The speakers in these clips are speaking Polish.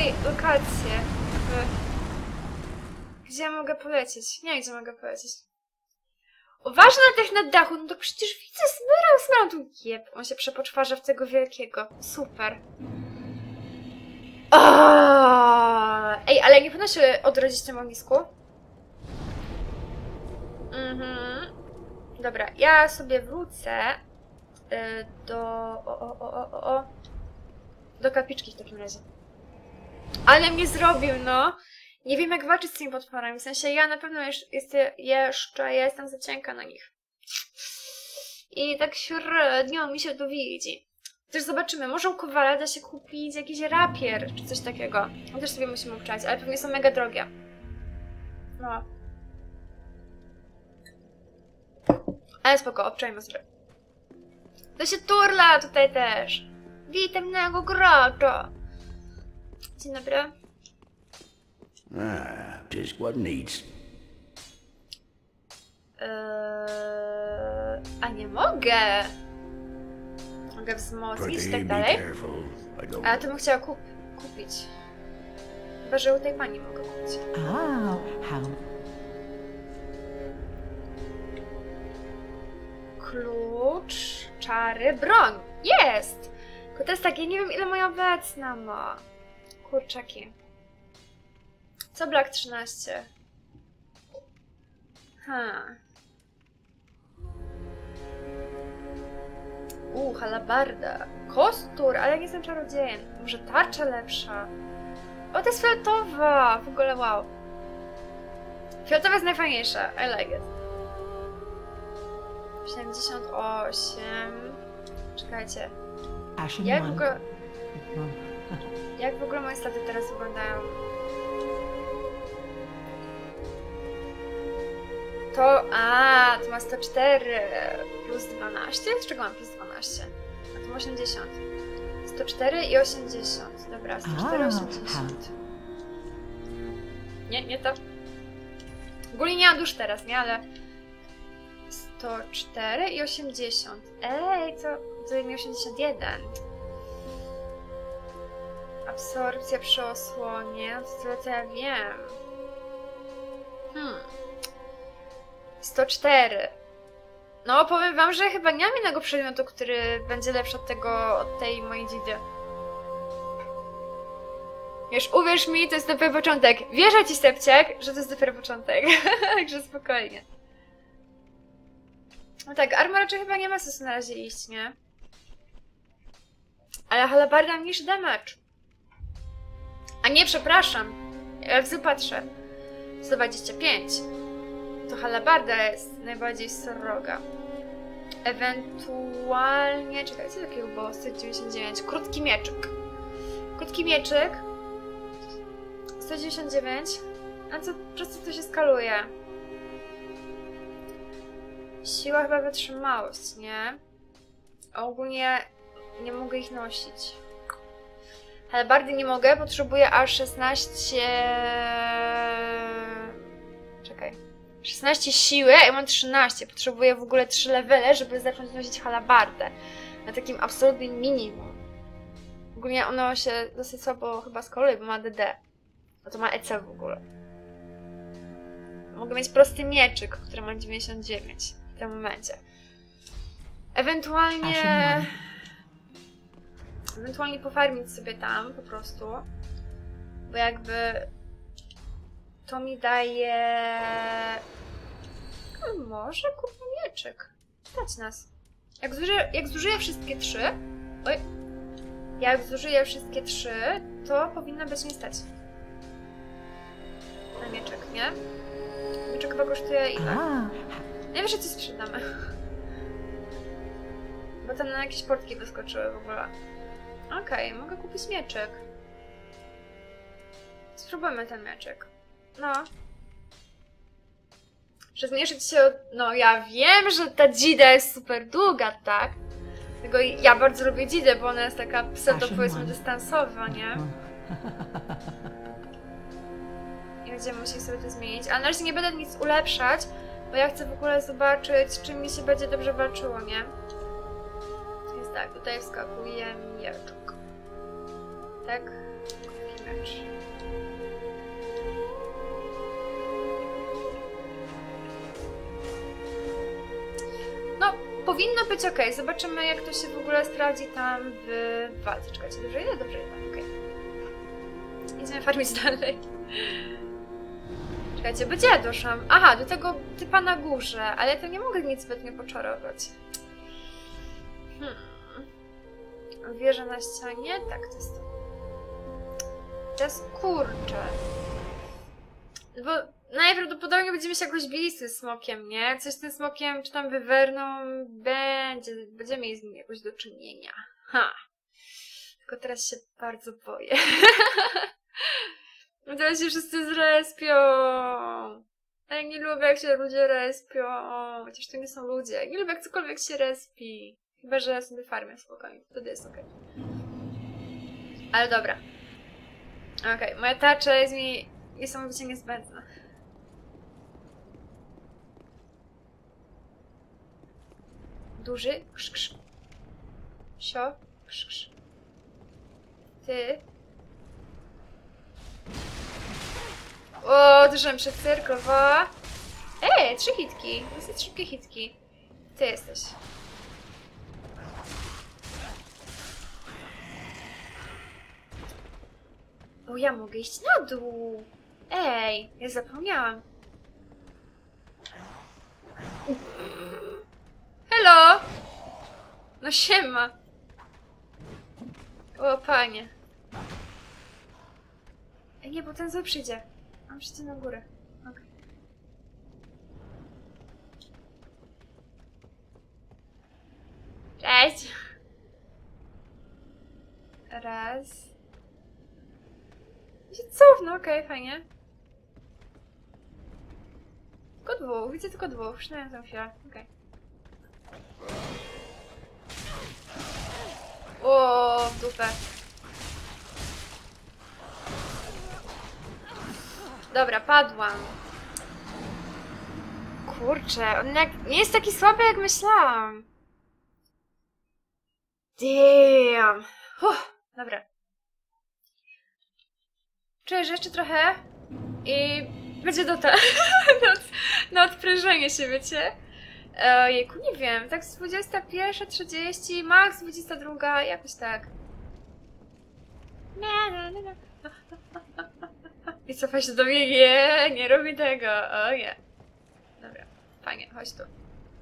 tutaj lokację. Gdzie mogę polecieć? Nie wiem, gdzie mogę polecieć. Uważaj na tych na dachu, no to przecież widzę, smeram tu jeb. On się przepoczwarza w tego wielkiego. Super. Ej, ale nie powinno się odrodzić w tym ognisku? Dobra, ja sobie wrócę do kapliczki w takim razie. Ale mnie zrobił, no. Nie wiem, jak walczyć z tymi potworami. W sensie ja na pewno jestem za cienka na nich. I tak średnio mi się to widzi. Też zobaczymy, może u Kowala da się kupić jakiś rapier, czy coś takiego. On też sobie musimy obczaić, ale pewnie są mega drogie. No. Ale spoko, obczajmy sobie. To się turla tutaj też. Witamnego gracza. Dzień dobry. Just what needs. A nie mogę. Mogę wzmocnić i tak dalej. A ja to bym chciała kupić. Chyba, że u tej pani mogę kupić. Klucz, czary, broń. Jest! Tylko to jest takie, nie wiem ile moja obecna ma. Kurczaki. Co Black 13? Halabarda. Kostur, ale ja nie jestem czarodziejem. Może tarcza lepsza? O, to jest fioletowa! W ogóle wow. Fioletowa jest najfajniejsza. I like it. 78. Czekajcie. Jak w ogóle moje staty teraz wyglądają? To ma 104 plus 12. Z czego mam plus 12? A to ma 80. 104 i 80. Dobra, 104, 80. Nie to. Ogólnie nie mam dusz teraz, nie? Ale 104 i 80. Ej, to mi 81. Absorpcja przy osłonie, to tyle co ja wiem. 104. No, powiem wam, że chyba nie mam innego przedmiotu, który będzie lepszy od tej mojej dzidy. Już uwierz mi, to jest dopiero początek. Wierzę ci, Stepciak, że to jest dopiero początek. Także spokojnie. No tak, arma raczej chyba nie ma sensu na razie iść, nie? Ale halabarda mniejszy damage. A nie, przepraszam. Ja w patrzę. 125. To halabarda jest najbardziej sroga. Ewentualnie... Czekaj, co takiego było? 199. Krótki mieczyk. Krótki mieczyk. 199. A co, przez co to się skaluje? Siła chyba wytrzymałość, nie? A ogólnie nie mogę ich nosić. Halabardy nie mogę, potrzebuję aż 16... Czekaj. 16 siły, a ja mam 13. Potrzebuję w ogóle 3 levele, żeby zacząć nosić halabardę. Na takim absolutnym minimum. Ogólnie ono się dosyć słabo chyba skaluje, bo ma DD. A to ma EC w ogóle. Mogę mieć prosty mieczyk, który ma 99 w tym momencie. Ewentualnie pofarmić sobie tam po prostu. Bo jakby to mi daje... No może kupię mieczyk. Stać nas. Jak zużyję wszystkie 3... Oj. Jak zużyję wszystkie 3, to powinno być mnie stać. Na mieczek, nie? Mieczek chyba kosztuje ile? Nie wiem, że coś sprzedamy. Bo tam na jakieś portki wyskoczyły w ogóle. Okej, mogę kupić mieczek. Spróbujmy ten mieczek. No. Że zmniejszyć się od... No ja wiem, że ta dzida jest super długa, tak? Tylko ja bardzo lubię dzidę, bo ona jest taka pseudo, powiedzmy, dystansowa, nie? I będziemy musieli sobie to zmienić. Ale na razie nie będę nic ulepszać, bo ja chcę w ogóle zobaczyć, czym mi się będzie dobrze walczyło, nie? Więc tak, tutaj wskakuje mieczek. Tak? Kupimy. klucz. No, powinno być ok. Zobaczymy, jak to się w ogóle sprawdzi tam w walce. Czekajcie, dobrze idę? Dobrze idę, okej. Idziemy farmić dalej. Czekajcie, bo gdzie ja doszłam? Aha, do tego typa na górze, ale to nie mogę nic zbytnio poczarować. Wieża na ścianie? Tak, to jest to. Teraz kurczę. Bo najprawdopodobniej będziemy się jakoś bili z tym smokiem, nie? Coś z tym smokiem, czy tam wywerną, będziemy mieli z nim jakoś do czynienia. Ha! Tylko teraz się bardzo boję. Teraz się wszyscy zrespią. A ja nie lubię, jak się ludzie respią. Chociaż to nie są ludzie. Nie lubię, jak cokolwiek się respi. Chyba, że ja sobie farmię spokojnie. Wtedy jest okej. Ale dobra. Okej, moja tarcza jest mi niesamowicie niezbędna. Duży. Krz, krz. Sio. Krz, krz. Ty. O, dużo mi przecyrkowała. 3 hitki. Dosyć szybkie hitki. Ty jesteś. Bo ja mogę iść na dół. Ej, ja zapomniałam. Hello! No siema. O, panie. Ej, nie, bo ten zły przyjdzie. On przyjdzie na górę. Okay. Cześć! Raz. Się cofnę, okej, fajnie. Tylko dwóch, widzę tylko dwóch, przynajmniej tę chwilę, okej. O, w dupę. Dobra, padłam. Kurczę, on nie jest taki słaby, jak myślałam. Damn. Dobra. Czuję, że jeszcze trochę i będzie na odprężenie się, wiecie? Ojejku, nie wiem, tak z 21:30, max 22, jakoś tak. Nie. I cofa się do mnie, nie robi tego, o nie. Dobra, fajnie, chodź tu.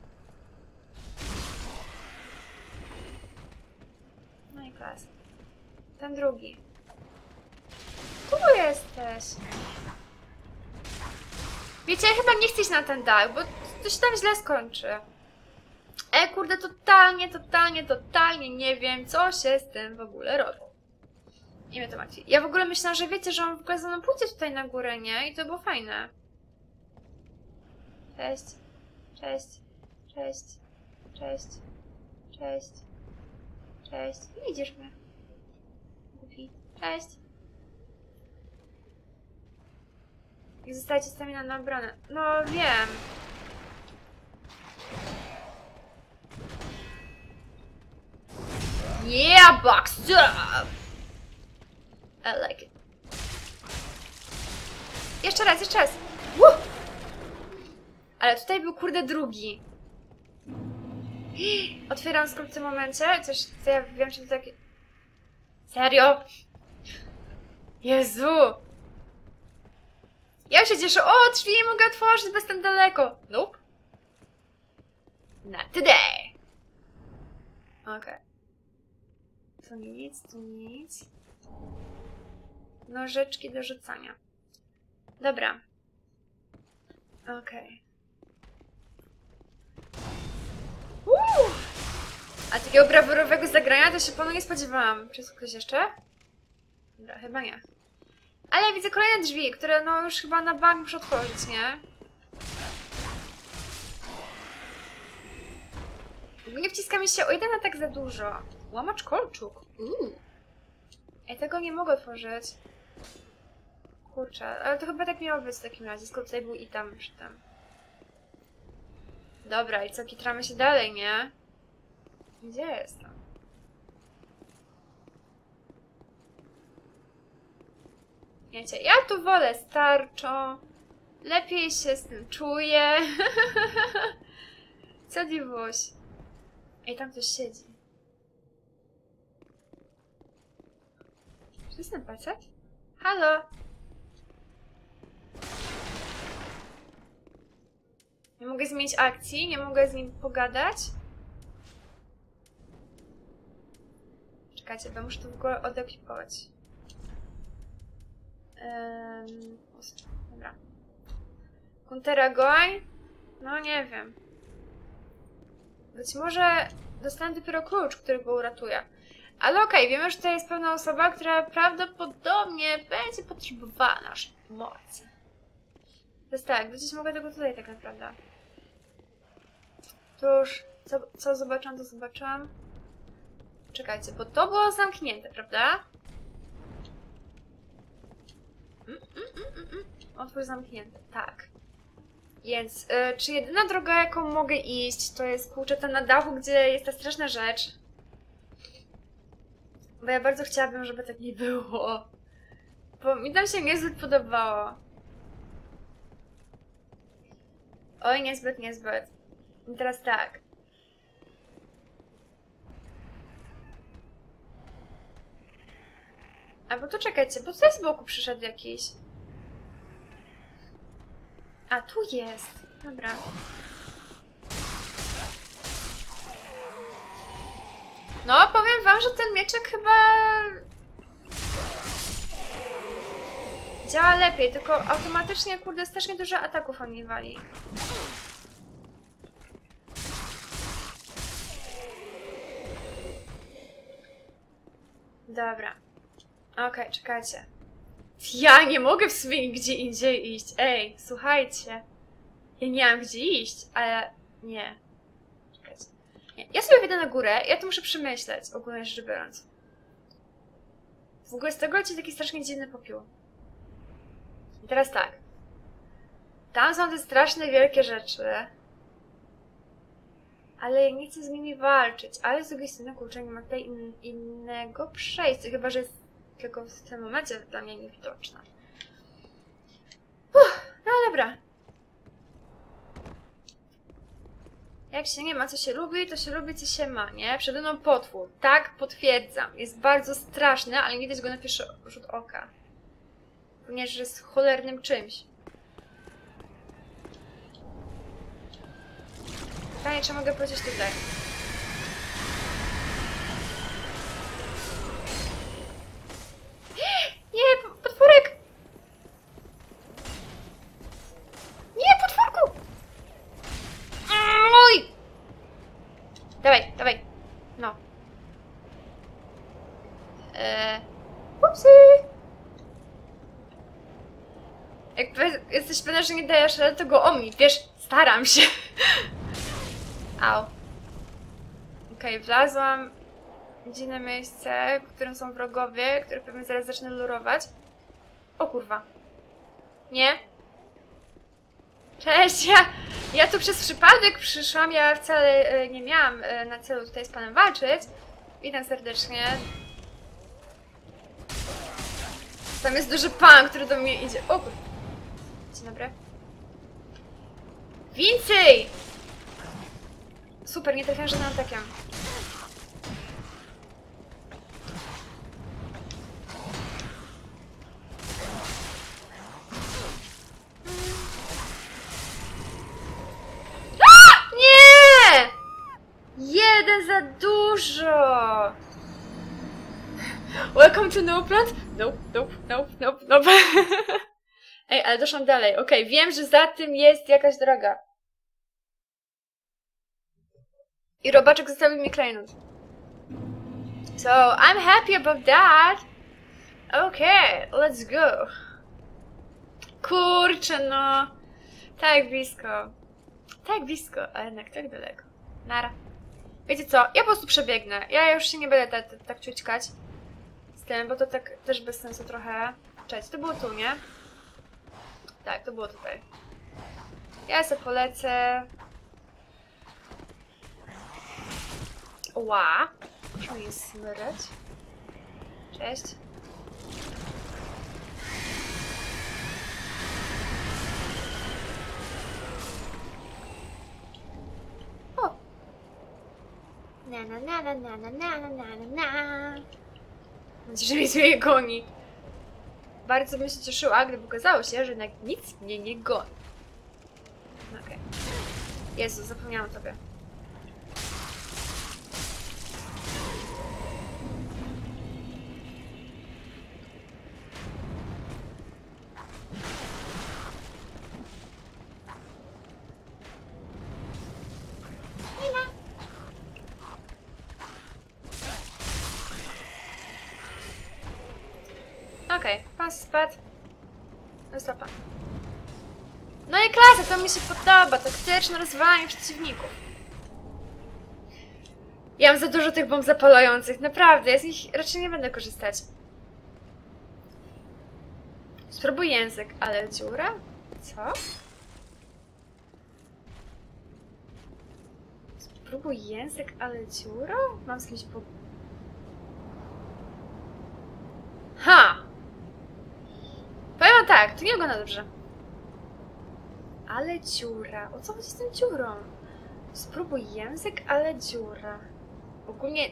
No i klas. Ten drugi. Tu jesteś. Wiecie, ja chyba nie chcę iść na ten dach, bo to się tam źle skończy. Kurde, totalnie nie wiem, co się z tym w ogóle robi. Nie mnie to martwi. Ja w ogóle myślałam, że wiecie, że on w ogóle za mną pójdzie tutaj na górę, nie? I to było fajne. Cześć. Cześć. Cześć. Cześć. Cześć. Cześć. Nie widzisz mnie. Głupi. Cześć. I zostajecie stamina na obronę. No wiem. Yeah, boxed up! I like it. Jeszcze raz. Woo! Ale tutaj był kurde drugi. Otwieram skrót w tym momencie. Coś, co ja wiem, czy to takie... Serio? Jezu! Ja się cieszę. O, drzwi nie mogę otworzyć, bo jestem daleko. Nope. Not today. Okej. Tu nic. Nożyczki do rzucania. Dobra. Okej. A takiego brawurowego zagrania to się panu nie spodziewałam. Czy jest ktoś jeszcze? Dobra, chyba nie. Ale ja widzę kolejne drzwi, które no już chyba na bank muszę otworzyć, nie? Nie wciska mi się o jeden atak za dużo. Łamacz kolczuk. Ja tego nie mogę otworzyć. Kurczę, ale to chyba tak miało być w takim razie, skoro tutaj był i tam przy tym. Dobra, i co, kitramy się dalej, nie? Gdzie jestem? Wiecie, ja tu wolę starczą. Lepiej się z tym czuję. Co dziwuś? Ej, tam ktoś siedzi. Czy to jest ten facet? Halo? Nie mogę zmienić akcji, nie mogę z nim pogadać. Czekajcie, bo muszę to w ogóle odeklipować. Dobra. Kuntera Goń? No nie wiem. Być może dostanę dopiero klucz, który go uratuje. Ale okej, wiemy, że to jest pewna osoba, która prawdopodobnie będzie potrzebowała naszej pomocy. To jest tak, gdzieś mogę tego tutaj tak naprawdę. Cóż, co zobaczyłam, to zobaczyłam. Czekajcie, bo to było zamknięte, prawda? Otwór zamknięty, tak. Więc, czy jedyna droga, jaką mogę iść, to jest kurczę ta na dachu, gdzie jest ta straszna rzecz? Bo ja bardzo chciałabym, żeby tak nie było. Bo mi tam się niezbyt podobało. Oj, niezbyt, niezbyt. I teraz tak. Albo to czekajcie, bo tutaj z boku przyszedł jakiś. A, tu jest. Dobra. No, powiem wam, że ten mieczek chyba działa lepiej, tylko automatycznie, kurde, strasznie dużo ataków on mi wali. Dobra. Okej, czekajcie. Ja nie mogę w sumie gdzie indziej iść. Ej, słuchajcie. Ja nie mam gdzie iść, ale nie. Czekajcie. Nie. Ja sobie wyjdę na górę, ja to muszę przemyśleć, ogólnie rzecz biorąc. W ogóle z tego leci taki strasznie dziwny popiół. I teraz tak. Tam są te straszne wielkie rzeczy. Ale ja nie chcę z nimi walczyć. Ale z drugiej strony, kurczę, nie ma tutaj innego przejścia. Chyba, że jest tylko w tym momencie dla mnie niewidoczna. No dobra. Jak się nie ma, co się lubi, to się lubi, co się ma, nie? Przede mną potwór. Tak, potwierdzam. Jest bardzo straszny, ale nie widać go na pierwszy rzut oka. Ponieważ jest cholernym czymś. Pytanie, czy mogę powiedzieć tutaj? Nie, potworek! Nie, potworku! Oj! Dawaj, dawaj. No. Upsy! Jak jesteś pewna, że nie dajesz rady, to go omnij. Wiesz, staram się. Au. Okej, wlazłam w dziwne miejsce, w którym są wrogowie, które pewnie zaraz zacznę lurować. O kurwa. Nie? Cześć, ja tu przez przypadek przyszłam, ja wcale nie miałam na celu tutaj z panem walczyć. Witam serdecznie. Tam jest duży pan, który do mnie idzie. O kurwa. Dzień dobry. Więcej! Super, nie trafiam żadnym atakiem. Nie! Jeden za dużo! Welcome to Nopland? Nope, nope, nope, nope, nope. Ej, ale doszłam dalej. Okej, wiem, że za tym jest jakaś droga. I robaczek zostawił mi klejnot. So, I'm happy about that. Okay, let's go. Kurczę, no. Tak blisko. Tak blisko, a jednak tak daleko. Nara. Wiecie co, ja po prostu przebiegnę. Ja już się nie będę tak ciućkać z tym, bo to tak też bez sensu trochę. Cześć, to było tu, nie? Tak, to było tutaj. Ja sobie polecę. Ła. Muszę je smyrać. Cześć. na na na na na na na na na na. Mam nadzieję, że mnie goni. Bardzo bym się cieszyła, gdyby okazało się, że jednak nic mnie nie goni. Okej. Jezu, zapomniałam tobie. Okej, pan spadł. Stopa. No i klasa, to mi się podoba. Taktyczne rozwalanie przeciwników. Ja mam za dużo tych bomb zapalających. Naprawdę, ja z nich raczej nie będę korzystać. Spróbuj język, ale dziura? Co? Spróbuj język, ale dziura? Mam z kimś po... Ha! Powiem wam tak, to nie wygląda dobrze. Ale dziura. O co chodzi z tą dziurą? Spróbuj język, ale dziura. Ogólnie...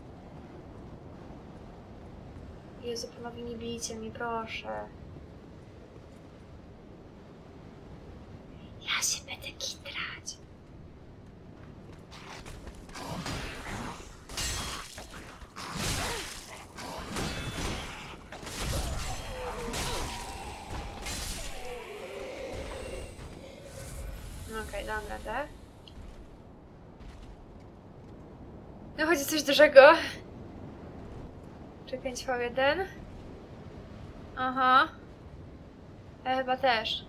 Jezu, panowie, nie bijcie mnie, proszę. Ja się będę kitrać. Okej, dam radę. No chodzi coś dużego. Czy 5v1? Aha. Ja chyba też.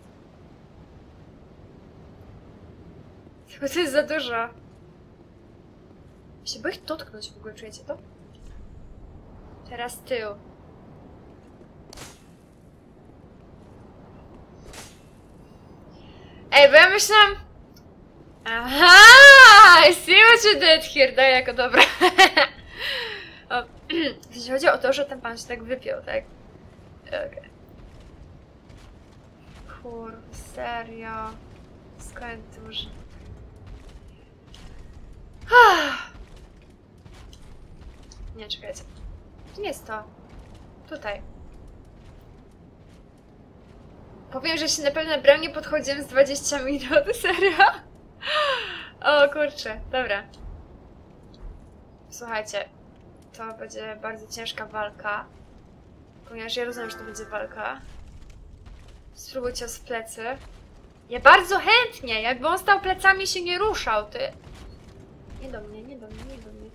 Tylko to jest za dużo. Ja się boję dotknąć w ogóle, czujecie to? Teraz tył. Ej, bo ja myślałam... Aha! I see what you did here. Daj jako dobra. O, jeśli chodzi o to, że ten pan się tak wypiął, tak? Okej. Kurwa, serio? Skąd ty może... Nie, czekajcie. To nie jest to. Tutaj. Powiem, że się na pewno brał nie podchodziłem z 20 minut, serio? O kurczę, dobra. Słuchajcie, to będzie bardzo ciężka walka. Ponieważ ja rozumiem, że to będzie walka. Spróbujcie z plecy. Ja bardzo chętnie, jakby on stał plecami się nie ruszał, ty. Nie do mnie, nie do mnie, nie do mnie.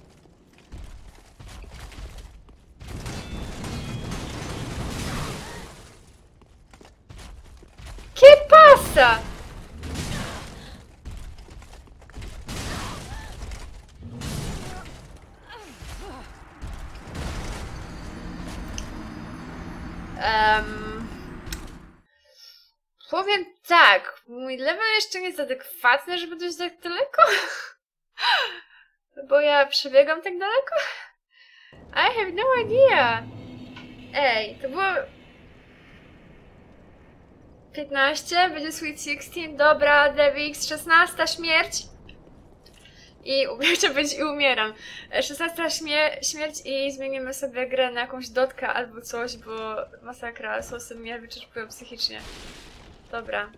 ¿Qué pasa? Powiem tak, mój level jeszcze nie jest adekwatny, żeby dojść tak daleko. Bo ja przebiegam tak daleko. I have no idea. Ej, to było... 15, będzie Sweet 16, dobra, DevX, 16 śmierć. I chciałam powiedzieć i umieram. 16 śmierć i zmienimy sobie grę na jakąś dotkę albo coś, bo masakra, sosy mnie wyczerpują psychicznie. Dobra.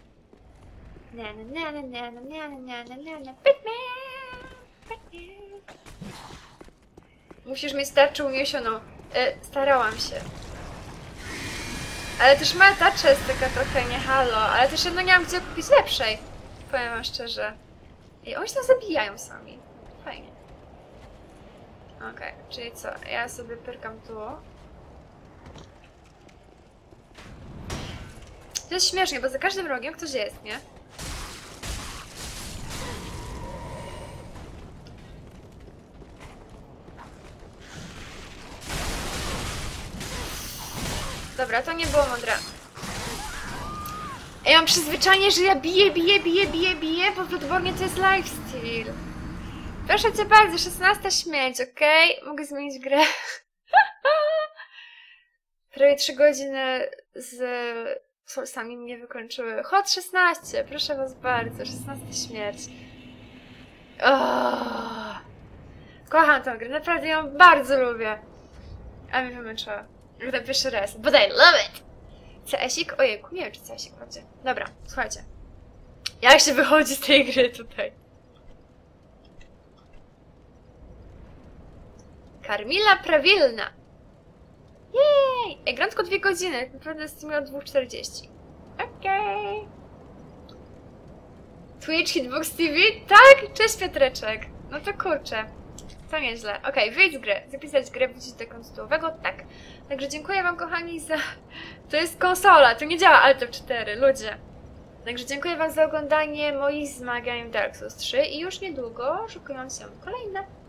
Musisz mieć tarczę uniesioną. Starałam się. Ale też moja tarcza jest taka trochę nie halo, ale też jedno nie mam gdzie kupić lepszej. Powiem wam szczerze. I oni się tam zabijają sami. Fajnie. Okej, czyli co? Ja sobie pyrkam tu. To jest śmiesznie, bo za każdym rogiem ktoś jest, nie? Dobra, to nie było mądre. Ja mam przyzwyczajenie, że ja biję, bo w Bloodborne to jest lifesteal. Proszę cię bardzo, 16 śmierć, okej? Mogę zmienić grę. Prawie 3 godziny z solsami mnie wykończyły. Hot 16, proszę was bardzo, 16 śmierć. Kocham tę grę, naprawdę ją bardzo lubię. A mnie wymęczyła. Już ten pierwszy raz. But I love it! CS-ik? Ojejku, nie wiem czy CS-ik będzie. Dobra, słuchajcie. Jak się wychodzi z tej gry tutaj? Karmila Prawilna. Jej! Ej, gram tylko 2 godziny. Naprawdę jestem od 2:40. Okej. Twitch, Hitbox TV? Tak? Cześć Piotreczek. No to kurczę. To nieźle. Okej, wyjdź z gry. Zapisać grę, wrócić do konta tytułowego. Tak. Także dziękuję wam kochani za... To jest konsola, to nie działa Alt F4, ludzie. Także dziękuję wam za oglądanie moich zmagań w Dark Souls 3 i już niedługo szykują się kolejne.